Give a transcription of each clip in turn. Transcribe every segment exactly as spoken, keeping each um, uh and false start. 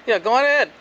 Yeah, go on ahead.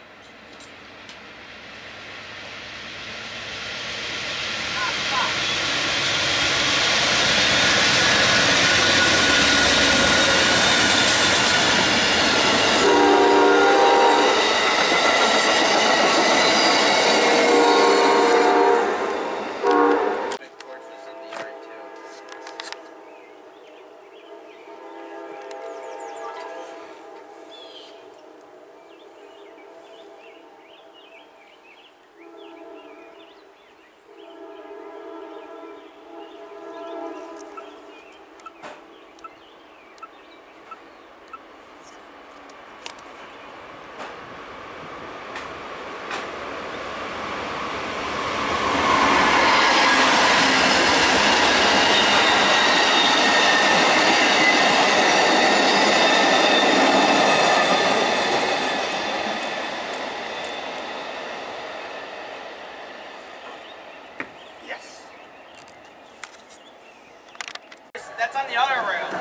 Yes. That's on the other rail.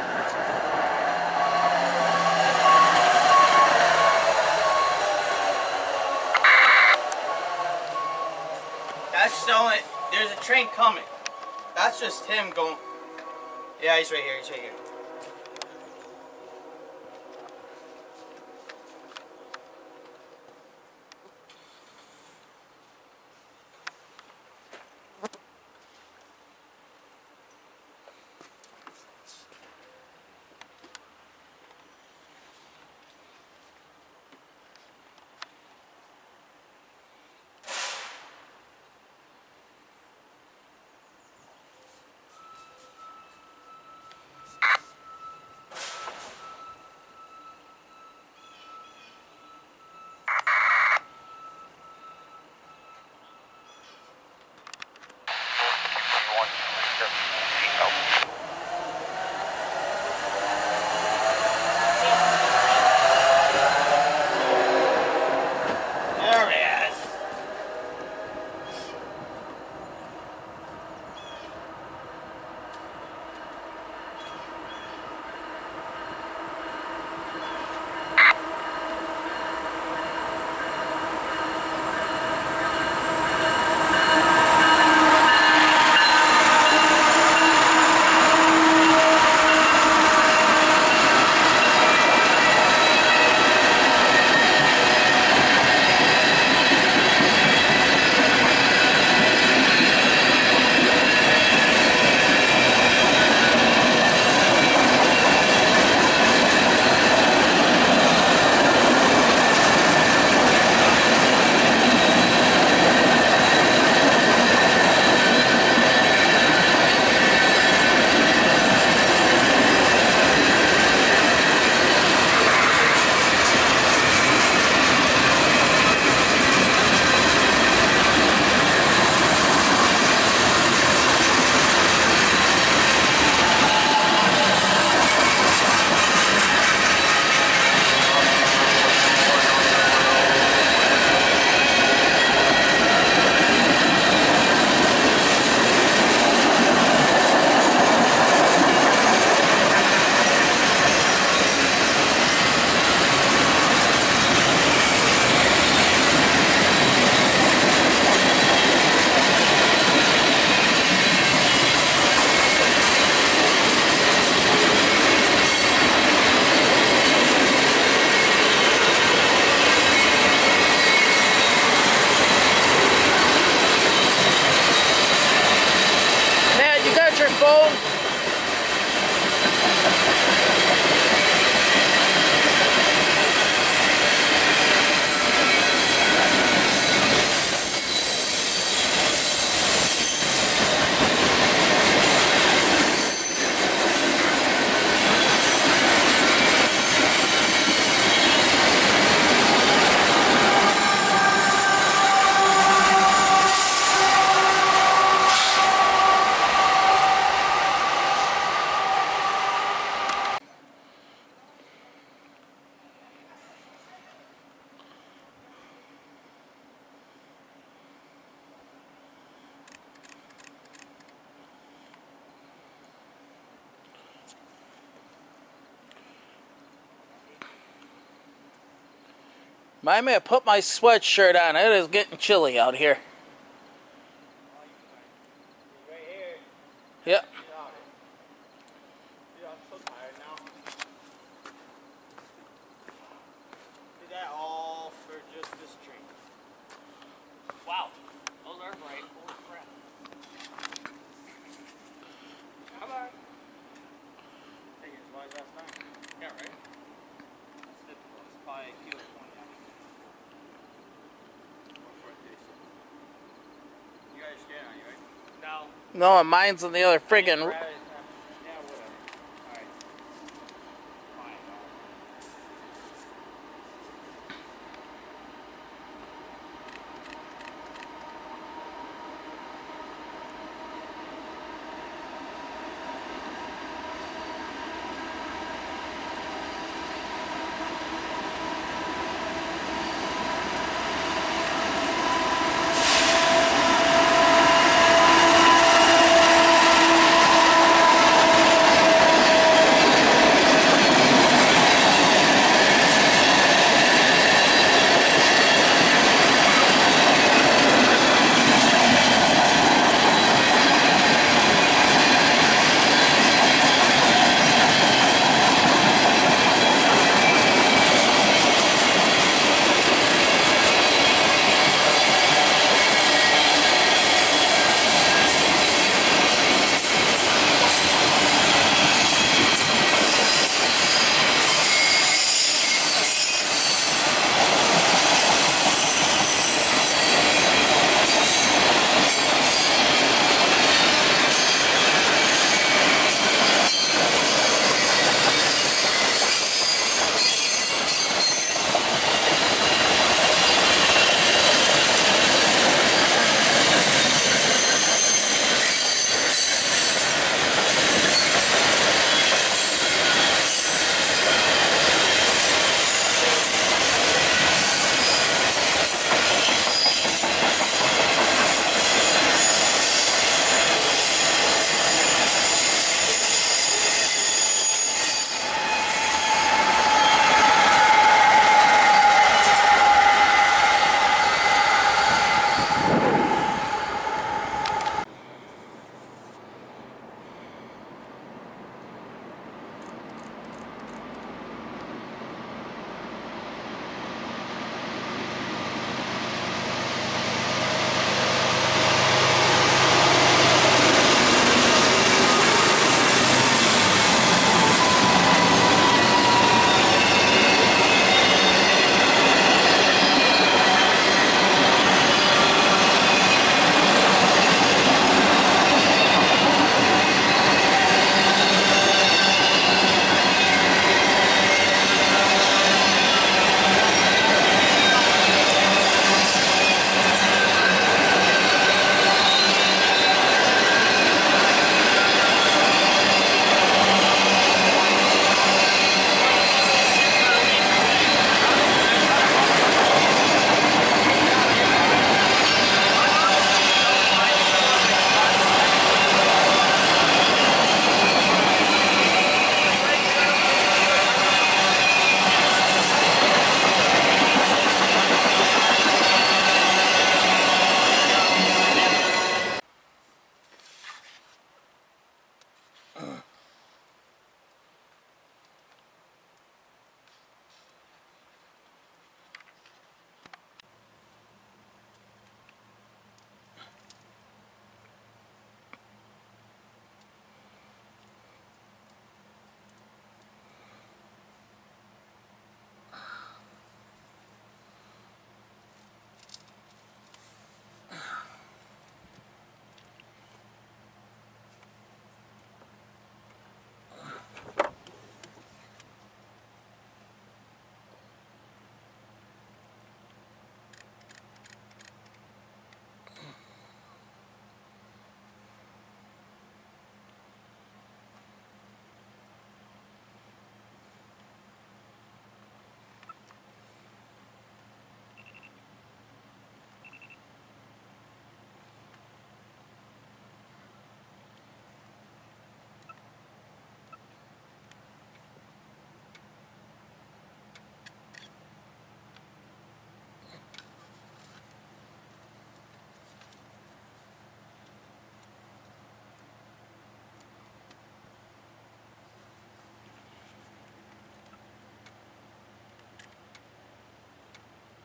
That's showing. There's a train coming. That's just him going. Yeah, he's right here. He's right here. There he is. Matt, you got your phone? I may have put my sweatshirt on. It is getting chilly out here. Right here. Yep. Dude, I'm so tired now. Did that all for just this drink. Wow, those are bright. Holy crap. Come on. I think it's wise last time. Yeah, right? That's typical. It's probably a kilo twenty. You guys scared on you, right? No. No, mine's in the other friggin'. Yeah, whatever. Alright. Fine.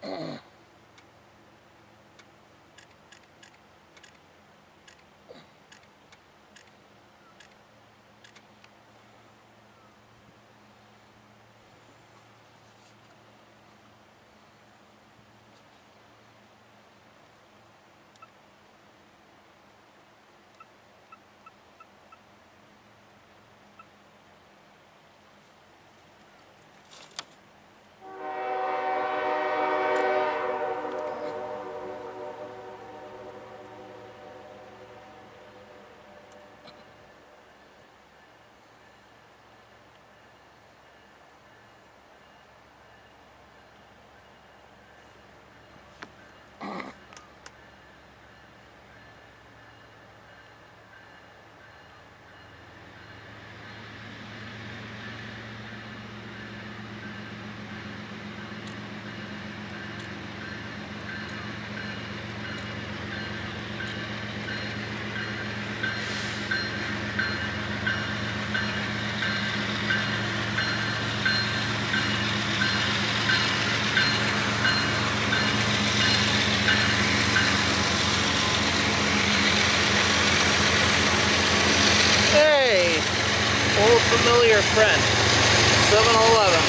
Hey, old familiar friend, seven eleven.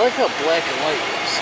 like how black and white is.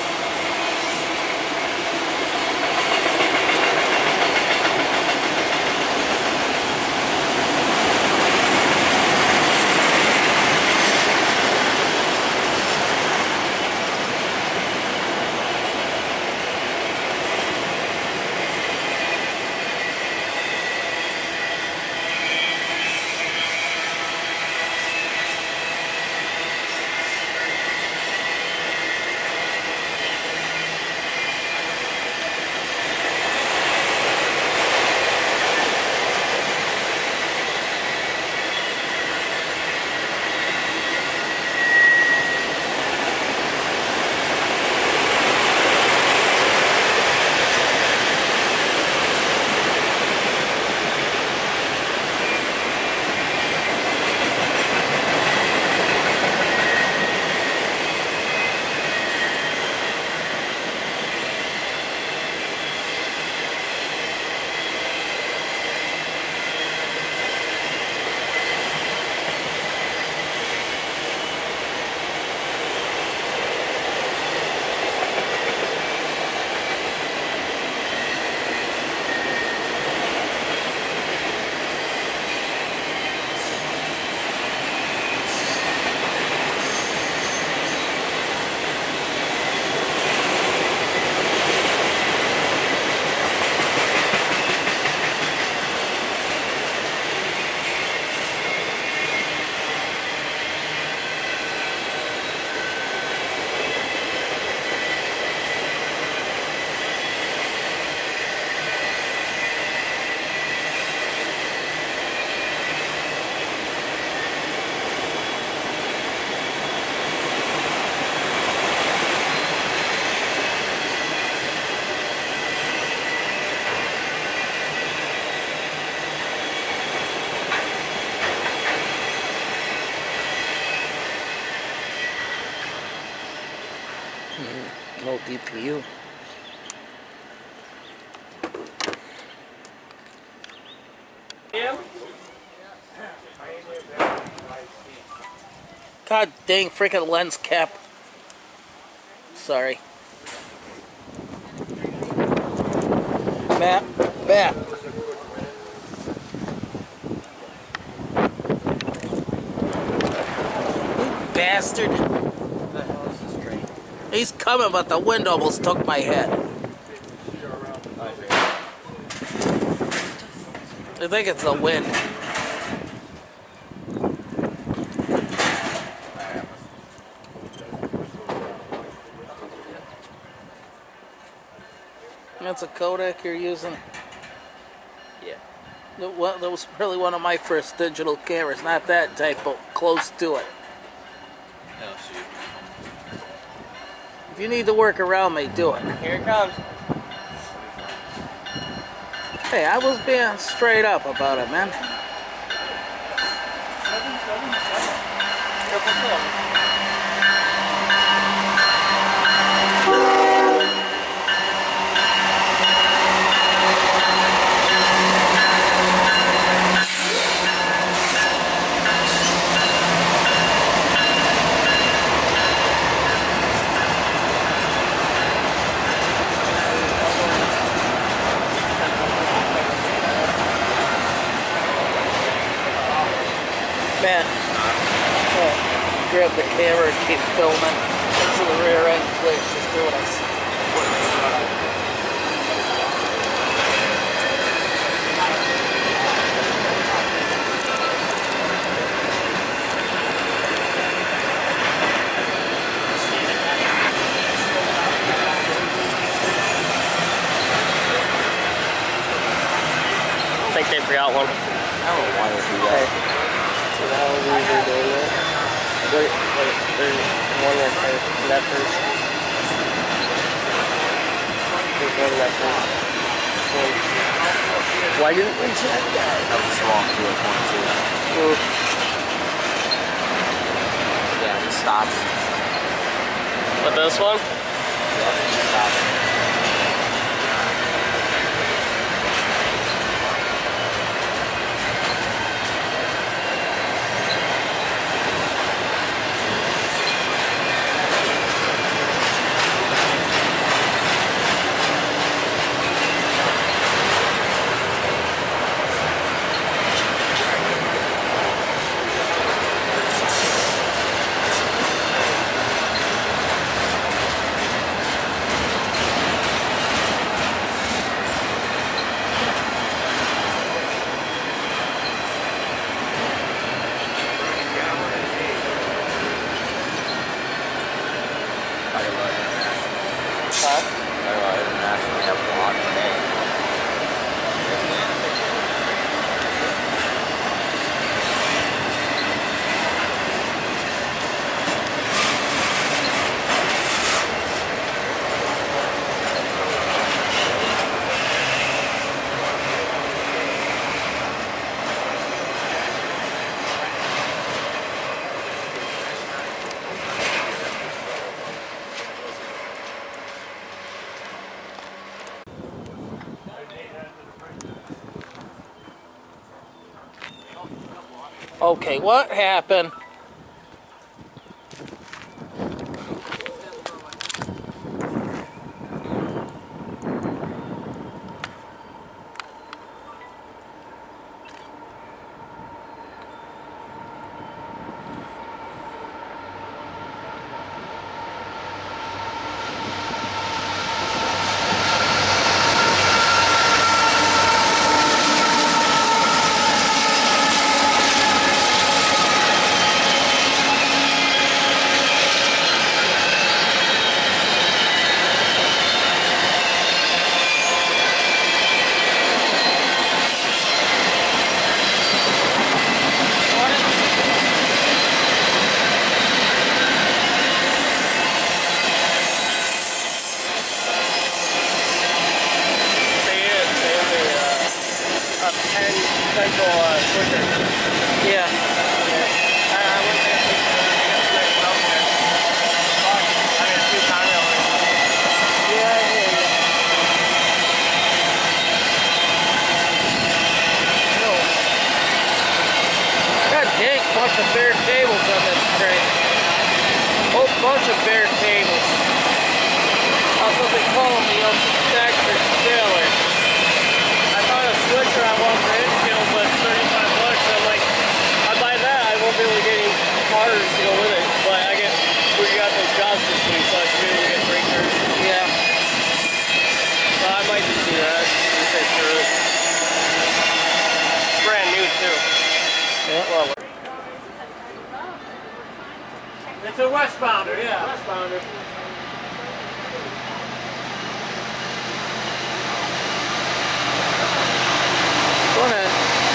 No D P U. God dang freaking lens cap. Sorry. Matt, Matt. You bastard. What the hell is this train? He's coming, but the wind almost took my head. I think it's the wind. That's a Kodak you're using? Yeah. That wa- that was really one of my first digital cameras. Not that type, but close to it. Oh, shoot. If you need to work around me, do it. Here it comes. Hey, I was being straight up about it, man. Triple film. Man, oh, grab the camera and keep filming until the rear end clears. Just do what I say. I think they forgot one. I don't know why they do that. So how are we even doing that? Wait, wait, there's one right there. That first. There's one that first. One. Why didn't we check that? That was wrong, two oh twenty-two. Well, Yeah, just stop. But this one? Yeah, just stop. Okay, what happened? Central uh, switcher. Yeah. Yeah. I, I wouldn't think it's next out there. Fuck. I mean, it's too time already. Yeah, I hear you. No. God dang, bunch of bare tables on this train. Whole bunch of bare tables. That's what they call them, the old stacker sailor. I found a switcher I want for Inskill, but it's thirty-five bucks. I'm like, I buy that, I won't be able to get any cars to go with it. But I get, we got those jobs this week, so I should be able to get breakers. Yeah. So I might just do that. Just say screw it. It's brand new too. Yeah. Well, it's a westbounder, yeah. Westbounder. Go ahead.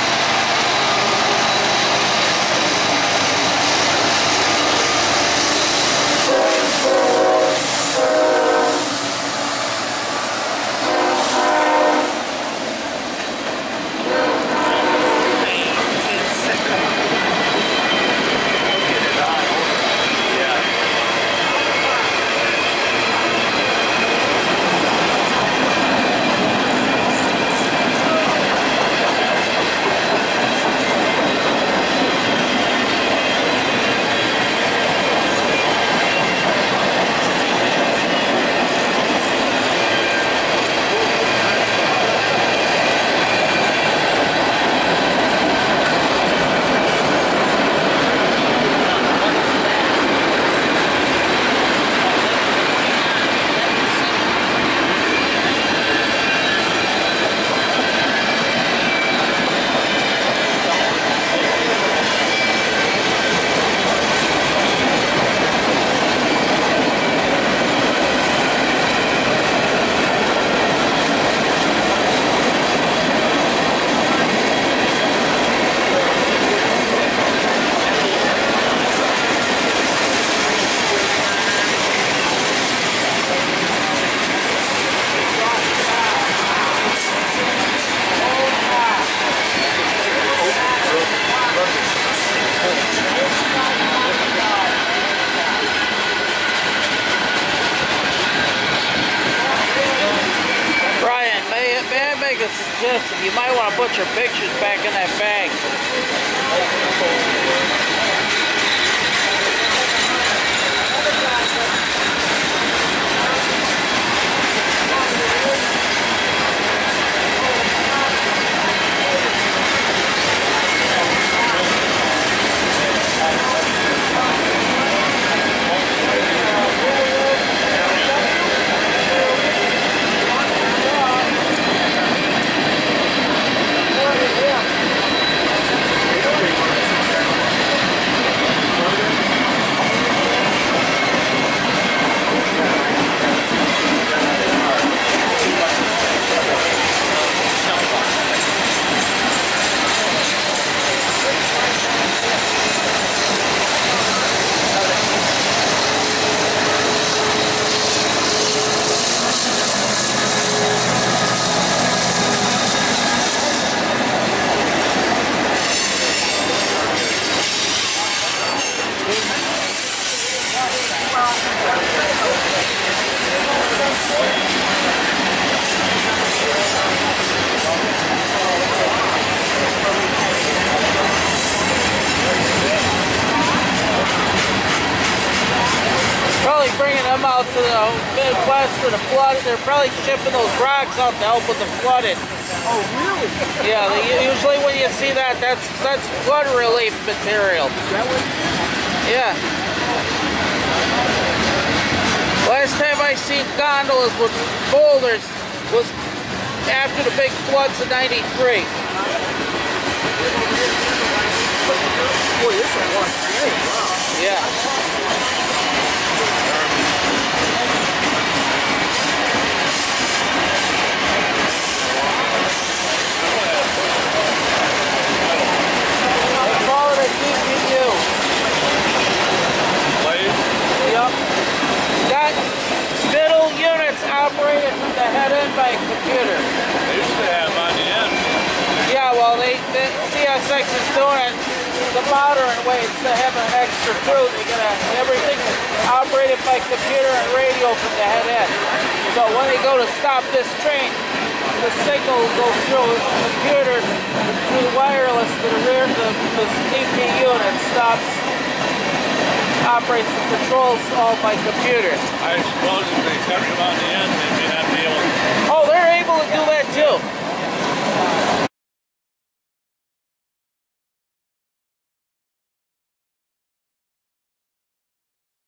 Brian, may, may I make a suggestion? You might want to put your pictures back in that bag. out to the Midwest for the flood. They're probably shipping those rocks out to help with the flooding. Oh, really? Yeah, they, usually when you see that, that's that's flood relief material. That way? Yeah. Last time I seen gondolas with boulders was after the big floods of ninety-three. Boy, this is a long day. Wow. Yeah. They call it a G P U. Yep. Got middle units operated from the head end by a computer. They used to have on the end. Yeah, well, they, the C S X is doing it the modern way instead of having an extra crew. They got everything operated by computer and radio from the head end. So when they go to stop this train, the signal will go through the computer, through the wireless to the rear. The, the D P unit stops, operates and controls all by computer. I suppose if they cut them on the end, they may not be able to. Oh, they're able to do that too.